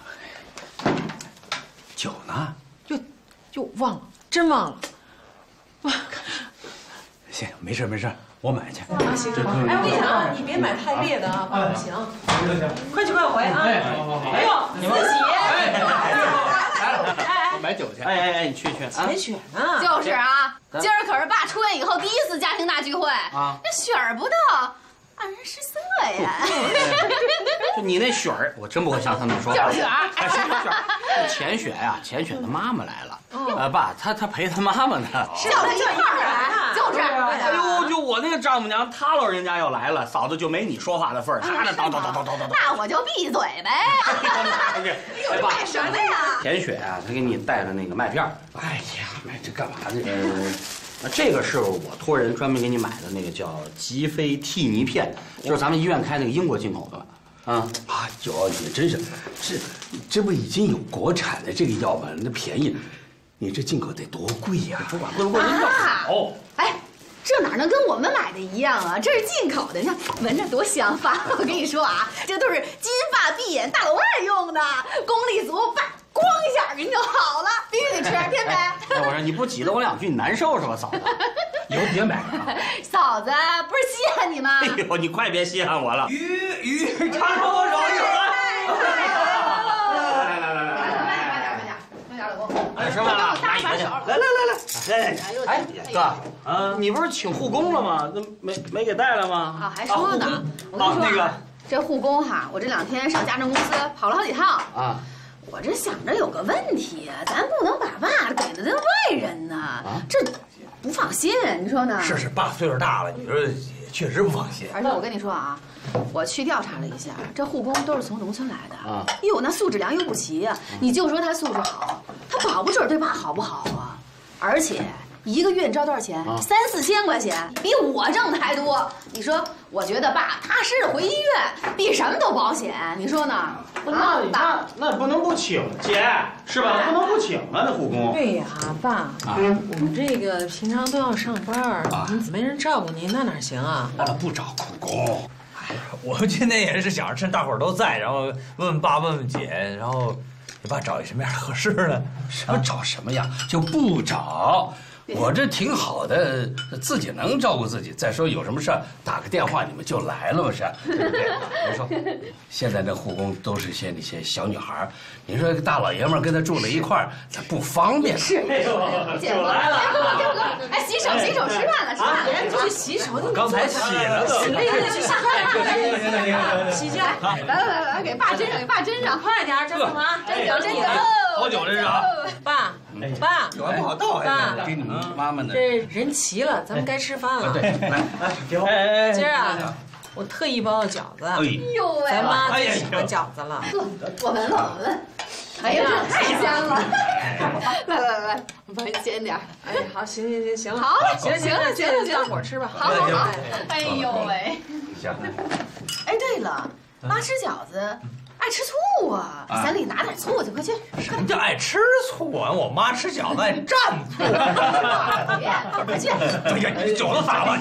酒呢？ 又又忘了，真忘了。 行，没事没事，我买去。 啊，行。哎，我跟你讲啊，你别买太烈的啊，不行。 行行， 快去快回啊！哎呦，自己。 哎哎，买酒去。哎哎哎，你去去。 钱雪呢？ 就是啊，今儿可是爸出院以后第一次家庭大聚会啊，那雪儿不到。二人失色呀！ 就你那雪儿，我真不会像他们说。 就是雪儿， 哎，雪儿，钱雪呀，钱雪的妈妈来了。呃，爸，他他陪他妈妈呢。 叫他一块儿来，就是。 哎呦，就我那个丈母娘，她老人家要来了，嫂子就没你说话的份儿，她那叨叨叨叨叨叨。 那我就闭嘴呗。 哎，爸， 什么呀？ 钱雪啊，他给你带了那个麦片。 哎呀，买这干嘛呢？ 呃。那这个是我托人专门给你买的那个叫吉菲替尼片，就是咱们医院开那个英国进口的。啊啊，哟，你真是，这这不已经有国产的这个药吗？那便宜，你这进口得多贵呀！ 主管贵贵人要好。 哎，这哪能跟我们买的一样啊？这是进口的，你看闻着多香发！我跟你说啊，这都是金发碧眼大老外用的，功力足，爸。咣一下给你就好了，必须得吃，听没？ 我说你不挤了我两句，你难受是吧，嫂子？以后别买了。 嫂子不是稀罕你吗？ 哎呦，你快别稀罕我了。 鱼鱼，尝尝我手艺来。 来来来来来， 慢点慢点慢点慢点，老公。 哎，吃饭了，拿椅子去。来来来来，哎哎，哥，啊，你不是请护工了吗？那没没给带了吗？ 啊，还说呢。我跟你说，那个这护工哈，我这两天上家政公司跑了好几趟啊。我这想着有个问题呀，咱不能把爸给了那外人呢，啊、这不放心，你说呢？ 是是，爸岁数大了，你说也确实不放心。 而且我跟你说啊，我去调查了一下，这护工都是从农村来的啊，哟，那素质良莠不齐呀、啊。你就说他素质好，他保不准对爸好不好啊？而且一个月你知道多少钱？啊、三四千块钱，比我挣的还多。你说，我觉得爸踏实的回医院，比什么都保险。你说呢？ 那那那不能不请，姐是吧？不能不请啊，那护工。 对呀，爸，啊，我们这个平常都要上班啊，没人照顾您，那哪行啊？ 那不找护工。 哎，我今天也是想着趁大伙儿都在，然后问问爸，问问姐，然后给爸找一什么样的合适的。 什么找什么呀？就不找。我这挺好的，自己能照顾自己。再说有什么事打个电话你们就来了，不是？对不对？你说，现在这护工都是些那些小女孩，你说大老爷们跟他住在一块儿，他不方便。 是，姐夫来了，姐夫，哎，洗手洗手，吃饭了，吃饭了，别出去洗手，你刚才洗了， 洗了也得去洗饭，洗去，来来来来，给爸斟上，给爸斟上， 快点，这干嘛？ 斟酒斟酒， 好酒这是啊， 爸。爸， 酒还不好倒呀！ 给你妈妈呢。 这人齐了，咱们该吃饭了。 对，来来，给我。哎今儿啊， 我特意包的饺子。 哎呦喂， 咱妈最喜欢饺子了。 我闻了，我闻。哎呀，这太香了！来来来，我帮你煎点。 哎，好，行行行行了。 好， 行行了，行了，行了， 大伙儿吃吧。 好好好。哎呦喂！ 行。 哎，对了，妈吃饺子爱吃醋啊，咱里拿点醋去，快去。 什么叫爱吃醋啊？我妈吃饺子爱蘸醋。 快去！ 哎呀，你酒都洒了！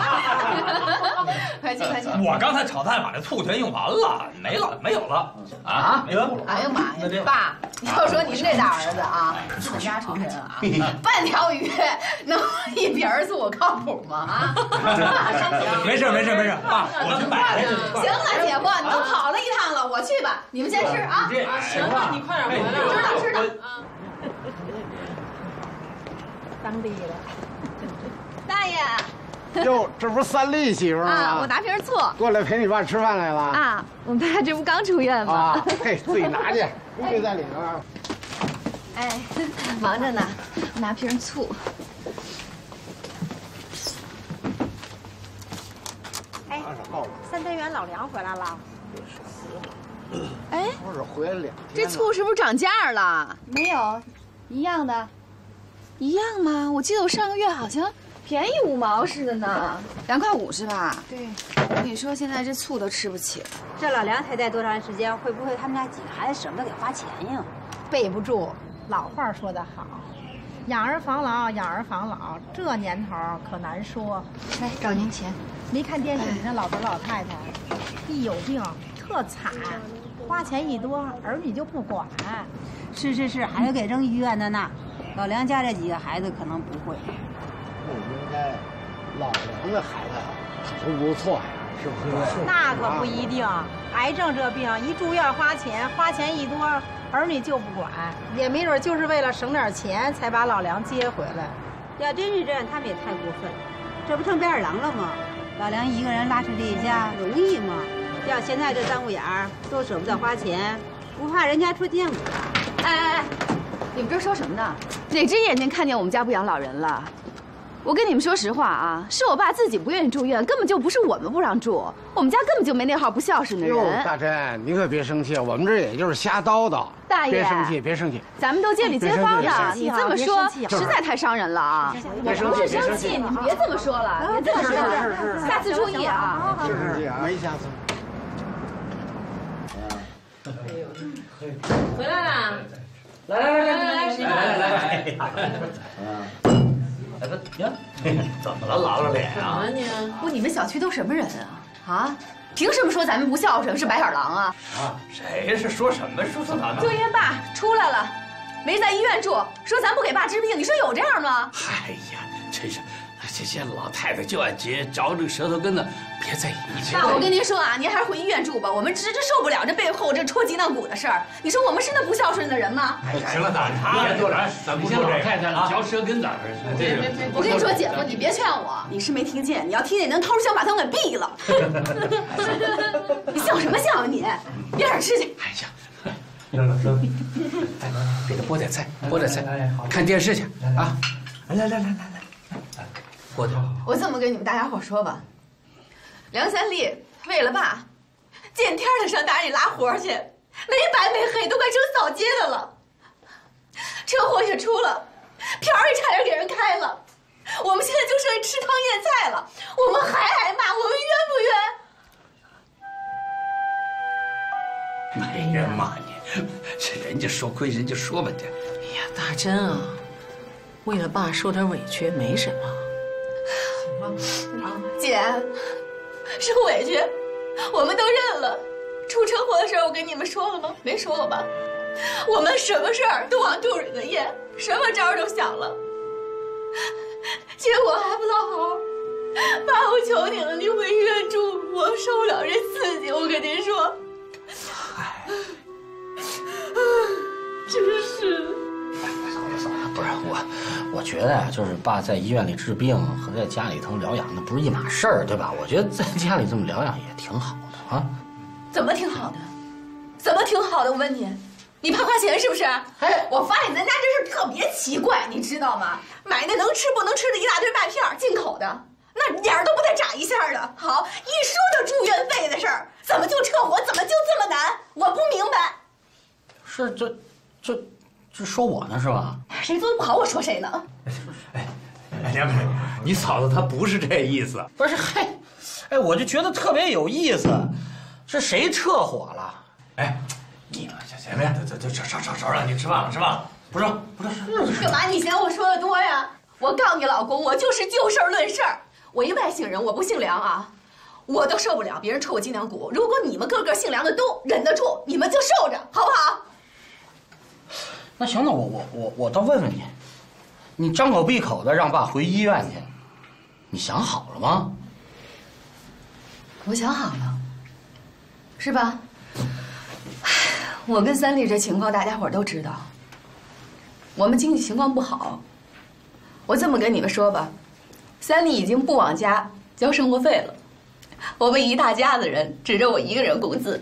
快去快去！ 我刚才炒菜把这醋全用完了，没了，没有了啊！没了！ 哎呀妈呀，爸，要说您这大儿子啊，资本家出身啊，半条鱼能一瓶醋靠谱吗？啊！ 没事没事没事，爸，我去买去。 行了，姐夫，你都跑了一趟了，我去吧，你们先吃啊。 啊，行了，你快点回来。 知道知道。 当地了。 大爷。 哟，这不是三丽媳妇吗？ 啊，我拿瓶醋。 过来陪你爸吃饭来了。 啊，我们爸这不刚出院吗？ 啊，嘿，自己拿去，别在里头。 哎，忙着呢，拿瓶醋。 哎，三天元老梁回来了。 哎， 不是回来两天。 这醋是不是涨价了？ 没有，一样的。 一样吗？我记得我上个月好像便宜五毛似的呢，两块五是吧？ 对。 我跟你说，现在这醋都吃不起了。 这老梁才待多长时间？会不会他们家几个孩子舍不得给花钱呀？ 备不住，老话说得好，养儿防老，养儿防老，这年头可难说。 来，找您钱。 没看电视里那老头老太太，一有病特惨，花钱一多，儿女就不管。 是是是，还有给扔医院的呢。老梁家这几个孩子可能不会。 不应该，老梁的孩子可都不错呀，是不是？ 那可不一定，癌症这病一住院花钱，花钱一多，儿女就不管，也没准就是为了省点钱才把老梁接回来。 要真是这样，他们也太过分，这不成白眼狼了吗？老梁一个人拉扯这一家容易吗？要现在这当户眼儿，都舍不得花钱，不怕人家出见过。 哎哎哎，你们这说什么呢？哪只眼睛看见我们家不养老人了？我跟你们说实话啊，是我爸自己不愿意住院，根本就不是我们不让住，我们家根本就没那号不孝顺的人。 哟，大珍，你可别生气，我们这也就是瞎叨叨。 大爷， 别生气，别生气， 咱们都街里街坊的，你这么说实在太伤人了啊！ 别生气，别生气， 你们别这么说了，别这么说了，下次注意啊！ 是是是，没下次。 回来啦！ 来来来来来来来来来！ 哎，不呀，怎么了，老了脸啊？ 怎么你？ 不，你们小区都什么人啊？啊？凭什么说咱们不孝顺，是白眼狼啊？ 啊，谁是说什么说说咱们？ 就因为爸出来了，没在医院住，说咱不给爸治病，你说有这样吗？ 哎呀，真是，这些老太太就爱结着这个舌头根子，别在意。 爸，我跟您说啊，您还是回医院住吧，我们真真受不了这背后这戳脊梁骨的事儿。你说我们是那不孝顺的人吗？ 哎，行了，大爷，别多聊，咱不说这个。太太了，嚼舌根子，这个。我跟你说，姐夫，你别劝我，你是没听见，你要听见，能掏出枪把他们给毙了。你笑什么笑啊你？别点吃去。 哎呀，扔了扔了，哎，给他拨点菜，拨点菜，看电视去啊！ 来来来来来来，拨点。 我这么跟你们大家伙说吧，梁三立为了爸，见天的上大里拉活去，没白没黑，都快成扫街的了。车祸也出了，瓢儿也差点给人开了。我们现在就剩吃汤咽菜了，我们还挨骂，我们冤不冤？没人骂你，是人家说亏人家说吧的。 哎呀，大珍啊，为了爸受点委屈没什么。 姐，受委屈，我们都认了。出车祸的事我跟你们说了吗？没说过吧？我们什么事儿都往肚里头咽，什么招都想了，结果还不落好。爸，我求你了，你回医院住，我受不了这刺激。我跟您说， 嗨， 真是。 不是我，我觉得呀，就是爸在医院里治病和在家里头疗养那不是一码事儿，对吧？我觉得在家里这么疗养也挺好的啊。 怎么挺好的？怎么挺好的？我问你，你怕花钱是不是？哎，我发现咱家这事特别奇怪，你知道吗？买那能吃不能吃的一大堆麦片，进口的，那那脸都不带眨一下的。好，一说到住院费的事儿，怎么就撤火？怎么就这么难？我不明白。 是这这这说我呢是吧？ 谁做的不好，我说谁呢？ 哎，梁凯，你嫂子她不是这意思。 不是，嗨，哎，我就觉得特别有意思，是谁撤火了？ 哎，你小前面，这这这少少少让你吃饭了，吃饭了，不是不是。 干嘛？你嫌我说的多呀？我告诉你老公，我就是就事论事儿。我一外姓人，我不姓梁啊，我都受不了别人戳我脊梁骨。如果你们个个姓梁的都忍得住，你们就受着，好不好？ 那行，那我我我我倒问问你，你张口闭口的让爸回医院去，你想好了吗？ 我想好了，是吧？我跟三丽这情况，大家伙都知道。我们经济情况不好，我这么跟你们说吧，三丽已经不往家交生活费了，我们一大家子人指着我一个人工资。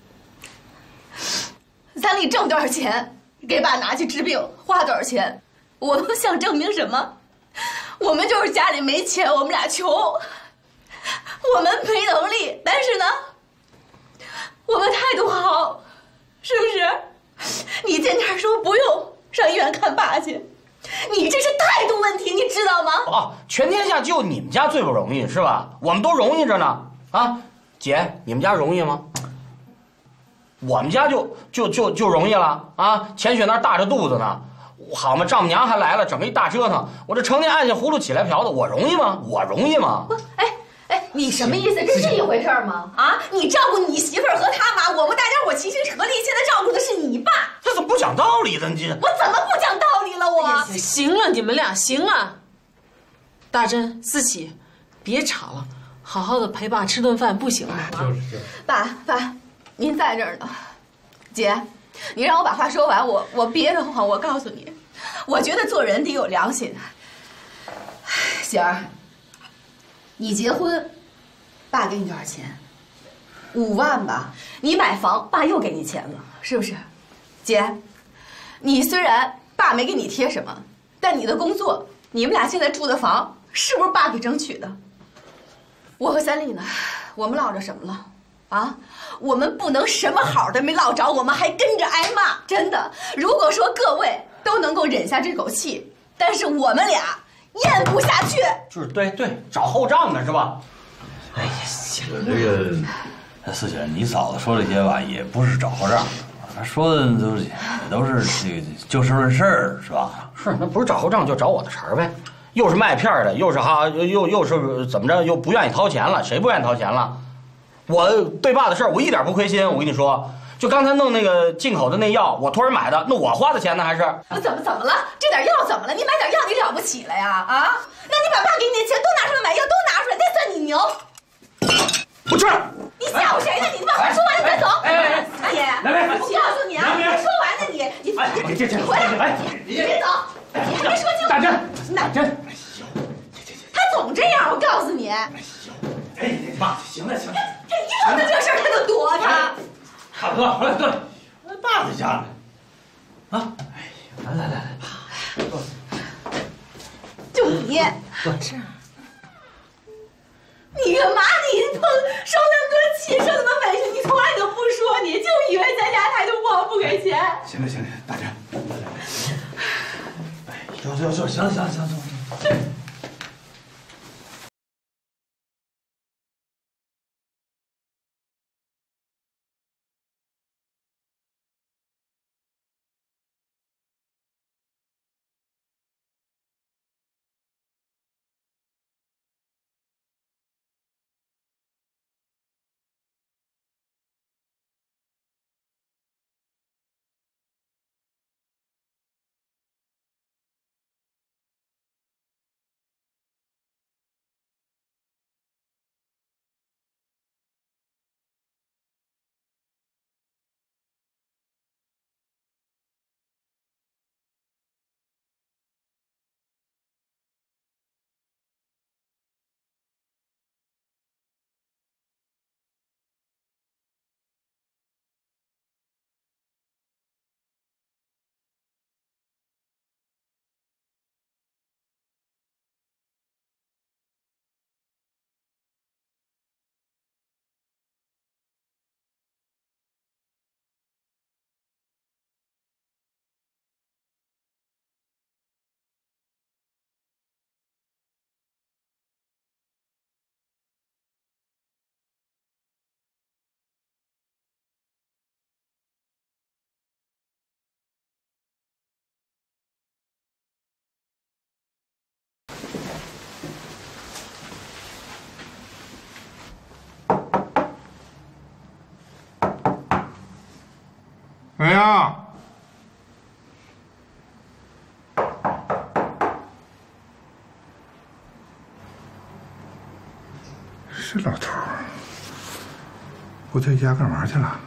三丽挣多少钱？给爸拿去治病，花多少钱？我们想证明什么？我们就是家里没钱，我们俩穷，我们没能力，但是呢，我们态度好，是不是？你见天说不用上医院看爸去，你这是态度问题，你知道吗？ 哦，全天下就你们家最不容易是吧？我们都容易着呢。啊，姐，你们家容易吗？我们家就就就就容易了啊！钱雪那大着肚子呢，好嘛，丈母娘还来了，整个一大折腾，我这成天按下葫芦起来瓢的，我容易吗？我容易吗？ 不，哎哎，你什么意思？这是一回事吗？啊，你照顾你媳妇儿和他妈，我们大家伙齐心合力，现在照顾的是你爸。 这怎么不讲道理呢？你我怎么不讲道理了？我、 哎、行了，你们俩行了。大珍、思琪，别吵了，好好的陪爸吃顿饭不行吗？ 就是就是。 爸爸，您在这儿呢。姐，你让我把话说完，我我别的话，我告诉你，我觉得做人得有良心。喜儿，你结婚，爸给你多少钱？五万吧。你买房，爸又给你钱了，是不是？姐，你虽然爸没给你贴什么，但你的工作，你们俩现在住的房，是不是爸给争取的？我和三丽呢，我们落着什么了？啊，我们不能什么好的没落着，我们还跟着挨骂。真的，如果说各位都能够忍下这口气，但是我们俩咽不下去。 就是对对，找后账呢是吧？ 哎呀，行了，这个四姐，你嫂子说这些吧，也不是找后账，她说的都也都是这个就事论事，是吧？ 是，那不是找后账就找我的茬儿呗。又是卖片的，又是哈，又又是怎么着，又不愿意掏钱了，谁不愿意掏钱了？我对爸的事儿，我一点不亏心。我跟你说，就刚才弄那个进口的那药，我托人买的，那我花的钱呢还是？ 怎么怎么了？这点药怎么了？你买点药你了不起了呀？啊？那你把爸给你的钱都拿出来买药，都拿出来，那算你牛。 不是。 你吓唬谁呢？你把话说完了再走。哎哎哎，姐，我告诉你啊，你还说完呢，你你你你回来，哎，你别走，你还没说清楚。 大珍， 大珍，哎呦，他总这样，我告诉你。哎呦，哎，爸，行了行了。 这一碰到这事儿他就躲他。 大哥，回来坐，爸在家呢。啊，哎呀，来来来来，坐。 就你， 是。 你干嘛？你碰受那么多气，受那么委屈，你从来都不说，你就以为咱家态度不好不给钱。 行了行了，大珍，哎，坐坐坐，行了行了行了，坐。 谁呀？这老头儿不在家干嘛去了？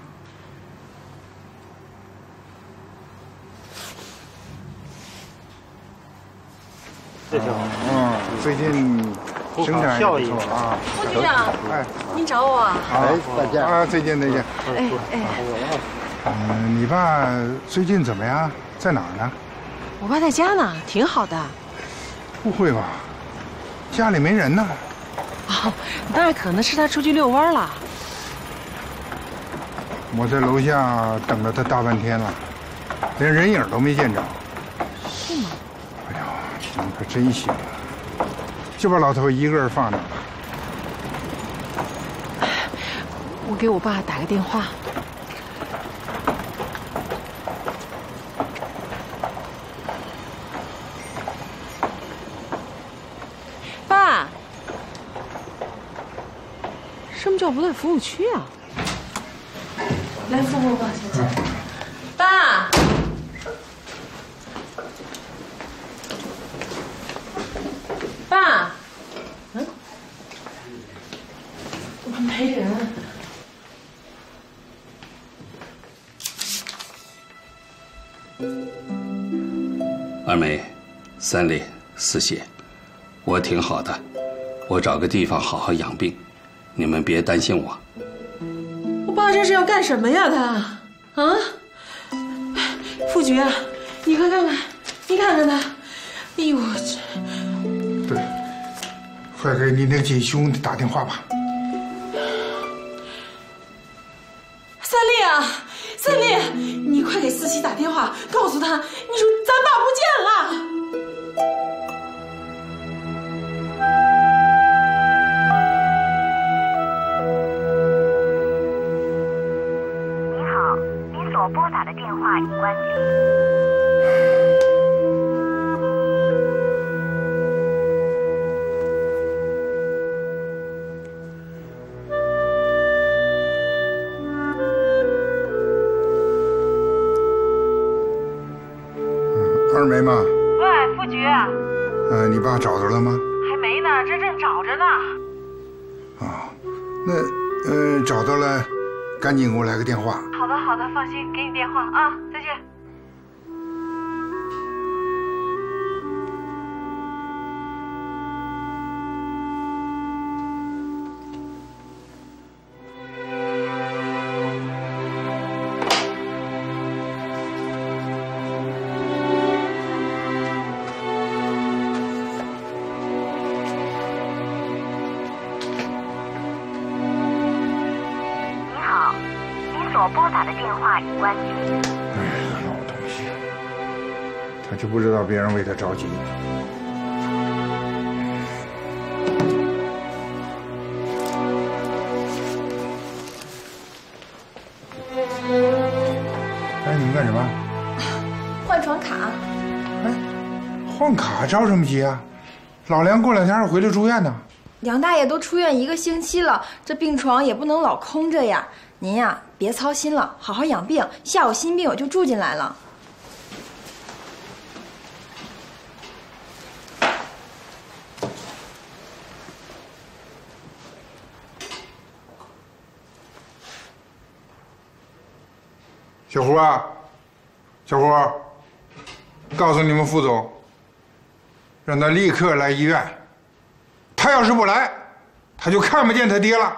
这挺好。 嗯，最近生产也不错啊。 副局长， 哎， 您找我啊？ 哎，再见啊，再见再见。 哎哎， 嗯，你爸最近怎么样？在哪儿呢？ 我爸在家呢，挺好的。 不会吧？家里没人呢？ 哦，那可能是他出去遛弯了。 我在楼下等了他大半天了，连人影都没见着。 是吗？ 哎呀，你可真行，就把老头一个人放那儿。 我给我爸打个电话。爸，什么叫不在服务区啊？来扶扶我吧，小姐。爸，爸，嗯，没人。 二梅，三里，四谢，我挺好的，我找个地方好好养病，你们别担心我。 我爸这是要干什么呀？他，啊，副局，你快看看，你看看他，哎呦，这， 对，快给你那个姐兄打电话吧。 三丽啊，三丽，你快给思琪打电话，告诉他，你说咱爸不见了。 所拨打的电话已关机。 二梅吗？ 喂，副局。 呃，你爸找着了吗？ 还没呢，这正找着呢。 啊，那呃找到了，赶紧给我来个电话。 好的，好的，放心，给你电话啊，再见。所拨打的电话已关机。 哎呀，老东西，他就不知道别人为他着急。哎，你们干什么？ 换床卡。 哎，换卡着什么急啊？老梁过两天回来住院呢。 梁大爷都出院一个星期了，这病床也不能老空着呀。您呀，别操心了，好好养病。下午新病友就住进来了。 小胡啊，小胡，告诉你们副总，让他立刻来医院。他要是不来，他就看不见他爹了。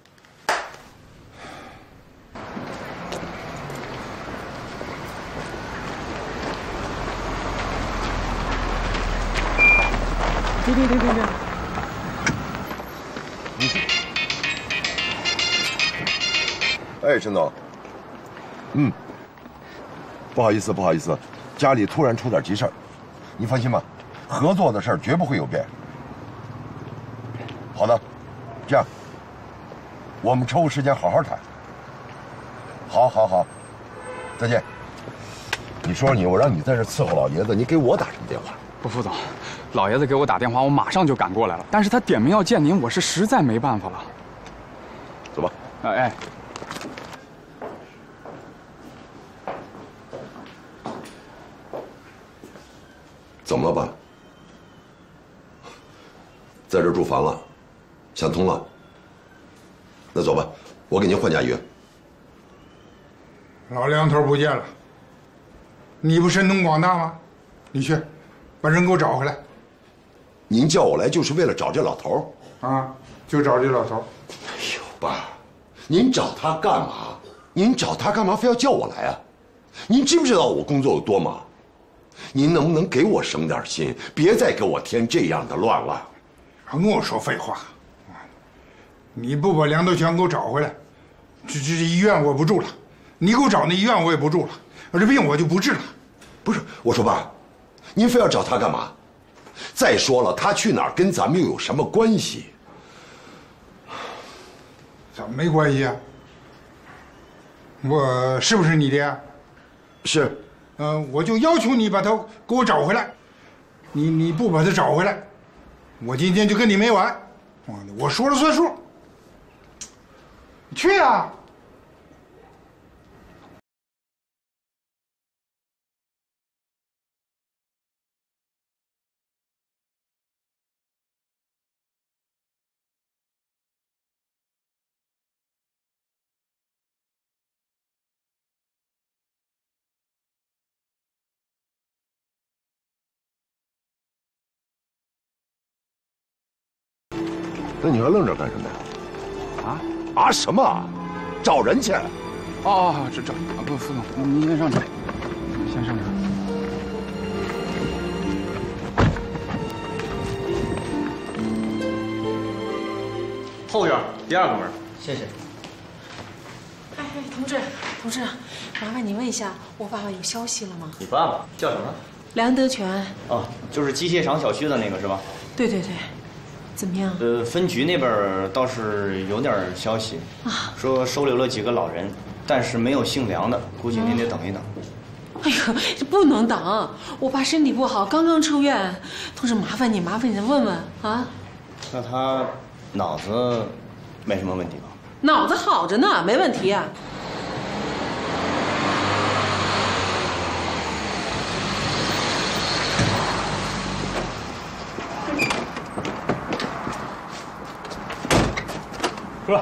别别别别别！ 哎，陈总，嗯，不好意思，不好意思，家里突然出点急事儿，你放心吧，合作的事儿绝不会有变。好的，这样，我们抽个时间好好谈。好，好，好，再见。你说你，我让你在这伺候老爷子，你给我打什么电话？ 不，副总，老爷子给我打电话，我马上就赶过来了。但是他点名要见您，我是实在没办法了。 走吧。 哎哎。 怎么了爸？在这儿住烦了，想通了。那走吧，我给您换家医院。 老梁头不见了，你不神通广大吗？你去，把人给我找回来。 您叫我来就是为了找这老头儿？啊，就找这老头儿。 哎呦，爸，您找他干嘛？您找他干嘛？非要叫我来啊？您知不知道我工作有多忙？您能不能给我省点心，别再给我添这样的乱了？ 还跟我说废话！你不把梁德全给我找回来，这这这医院我不住了。你给我找那医院我也不住了，这病我就不治了。 不是，我说爸，您非要找他干嘛？再说了，他去哪儿跟咱们又有什么关系？ 怎么没关系啊？我是不是你爹？ 是。 嗯、呃，我就要求你把他给我找回来。你你不把他找回来，我今天就跟你没完。我说了算数。去啊！ 那你还愣着干什么呀？啊啊什么？找人去？ 哦哦，这这啊不，副总，您先上车，先上车。 后院第二个门， 谢谢。 哎哎，同志，同志，麻烦你问一下，我爸爸有消息了吗？ 你爸爸叫什么？ 梁德全。 哦，就是机械厂小区的那个是吧？ 对对对。怎么样？ 呃，分局那边倒是有点消息啊，说收留了几个老人，但是没有姓梁的，估计您得等一等。 哎呦，这不能等，我爸身体不好，刚刚出院。同志，麻烦你，麻烦你再问问啊。 那他脑子没什么问题吧？ 脑子好着呢，没问题啊。 哥，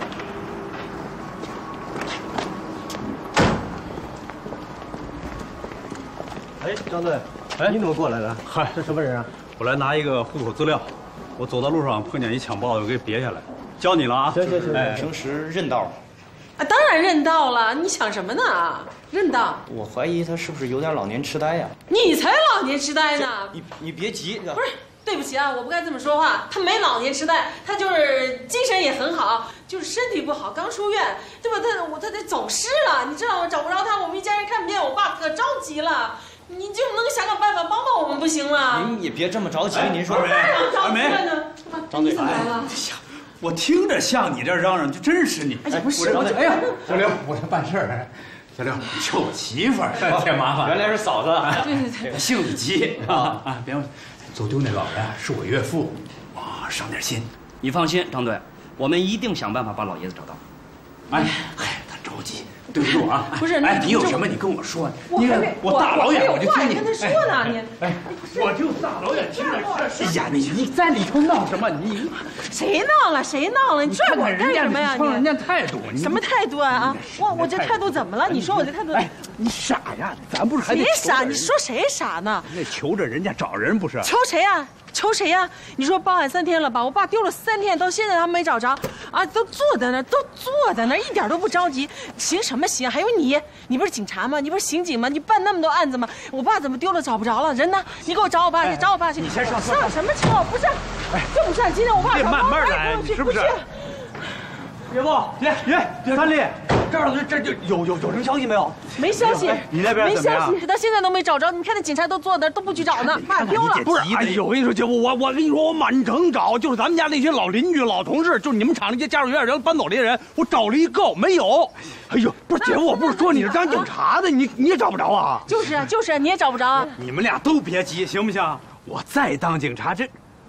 哎，张队，哎，你怎么过来了？ 嗨， 这什么人啊？ 我来拿一个户口资料，我走到路上碰见一抢报的，我给别下来。教你了啊！ 行行行， 哎，平时认道。 啊，当然认道了，你想什么呢？认道。 我怀疑他是不是有点老年痴呆呀？ 你才老年痴呆呢！ 你你别急， 不是。对不起啊，我不该这么说话。他没老年痴呆，他就是精神也很好，就是身体不好，刚出院，对吧？他我他得走失了，你知道吗？找不着他，我们一家人看不见我爸，可着急了。你就能想想办法帮帮我们不行吗？ 您也别这么着急，您说。 当然着急了呢。 张队， 你怎么来了？ 哎呀，我听着像你这嚷嚷，就真是你。 哎呀，不是， 我哎呀， 小刘，我这办事儿。 小刘，就我媳妇儿添麻烦。 原来是嫂子。 对对对， 性子急啊啊！别问。走丢那老人是我岳父，啊，上点心。 你放心，张队，我们一定想办法把老爷子找到。 哎，哎，他着急，对不住啊。 不是， 哎，你有什么你跟我说。 我还没， 我大老远我就听你跟他说呢，你。 哎，我就大老远听着。哎呀，你你在里头闹什么？你谁闹了？谁闹了？你拽我干什么呀？ 你人家态度， 什么态度啊？啊，我我这态度怎么了？你说我这态度？ 哎，你傻呀？咱不是还得谁傻？你说谁傻呢？ 那求着人家找人不是？ 求谁呀？求谁呀？你说报案三天了吧？我爸丢了三天，到现在他没找着，啊，都坐在那儿，都坐在那儿，一点都不着急。行什么行？还有你，你不是警察吗？你不是刑警吗？你办那么多案子吗？我爸怎么丢了找不着了？人呢？你给我找我爸去，找我爸去。 你先上车。 上什么车？不是，就不是。今天我爸得慢慢来，是不是？岳父，别别，三丽，这儿这这有有有什么消息没有？ 没消息。 你那边没消息，到现在都没找着。你看那警察都坐那儿，都不去找呢，爸丢了。 不是，哎呦，我跟你说，姐夫，我我跟你说，我满城找，就是咱们家那些老邻居、老同事，就是你们厂那些家属院人搬走这些人，我找了一个没有。哎呦，不是姐夫，我不是说你是当警察的，你你也找不着啊？ 就是啊，就是啊，你也找不着啊。 你们俩都别急，行不行？我再当警察，这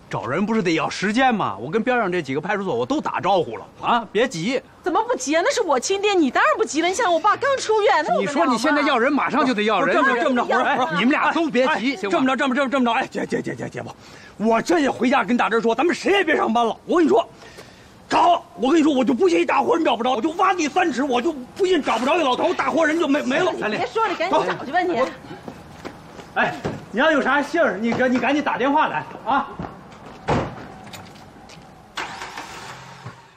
找人不是得要时间吗？我跟边上这几个派出所我都打招呼了啊，别急。 怎么不急啊？那是我亲爹，你当然不急了。你想我爸刚出院，那你说你现在要人，马上就得要人。这么着，这么着，我说，哎，你们俩都别急，行吗？这么着，这么这么这么着，哎，姐姐姐姐姐夫，我真也回家跟大侄说，咱们谁也别上班了。我跟你说，找我跟你说，我就不信一大活人找不着，我就挖地三尺，我就不信找不着一老头，大活人就没没了。 别说了，赶紧找去吧你。 哎，你要有啥信儿，你赶你赶紧打电话来啊。